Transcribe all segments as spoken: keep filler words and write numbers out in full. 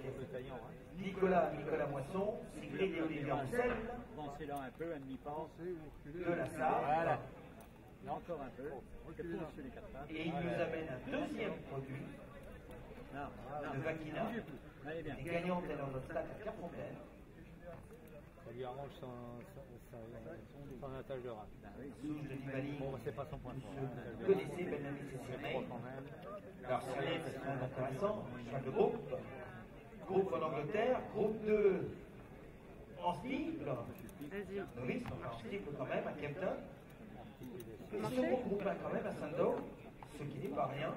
Nicolas, Nicolas Moisson, Sigrid et Olivier Ancel, Pensez là un peu, un demi-pas. de la Sarre. Voilà. Là encore un peu. C'est pour sur les quatre pattes. Et il nous amène un deuxième produit Non, non. de Vaquina, Allez bien. et gagnante elle en obstacle à Pierrefontaine. Ça lui arrange son, son, son, son attache de rate. Ah oui. Souche de Nibali, Bon, c'est pas son point fort. Hein. vous connaissez Belle Année C'est Cécile. trop quand même. Alors c'est très intéressant, chaque groupe. Groupe en Angleterre, groupe deux en steeple, novice, donc en steeple quand même, à Kempton. Et second groupe un quand même à Sandow, ce qui n'est pas rien.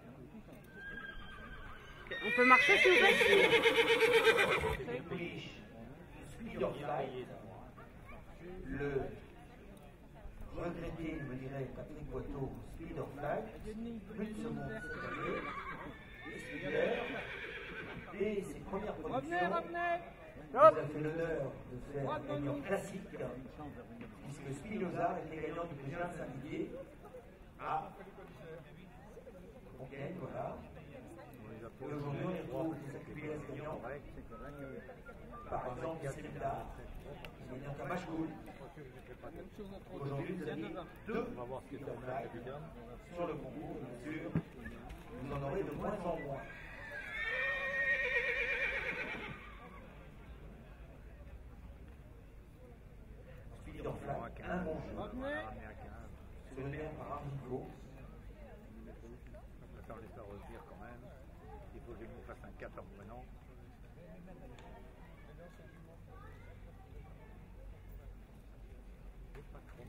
On peut marcher s'il vous plaît? Les Polish Speederfly, le regretté, me dirait Patrick Boiteau, Speederfly, plus de secondes cette année, les speeders, et ses premières productions, nous a fait l'honneur de faire un gagnant classique, puisque Spinoza était gagnant du président syndiqué à Fontaine, voilà. Et aujourd'hui, on y retrouve des accumulés gagnants. Par exemple, Stenda, gagnant à Machecoul. Aujourd'hui, vous avez deux On va voir ce que ça donne. sur le concours, bien sûr. Vous en aurez de moins en moins. Speed of Flight, un bon jeu. C'est le maire par Arnico. On va faire les faire revenir quand même. Il faut que je me fasse un quatre en prenant. C'est pas trop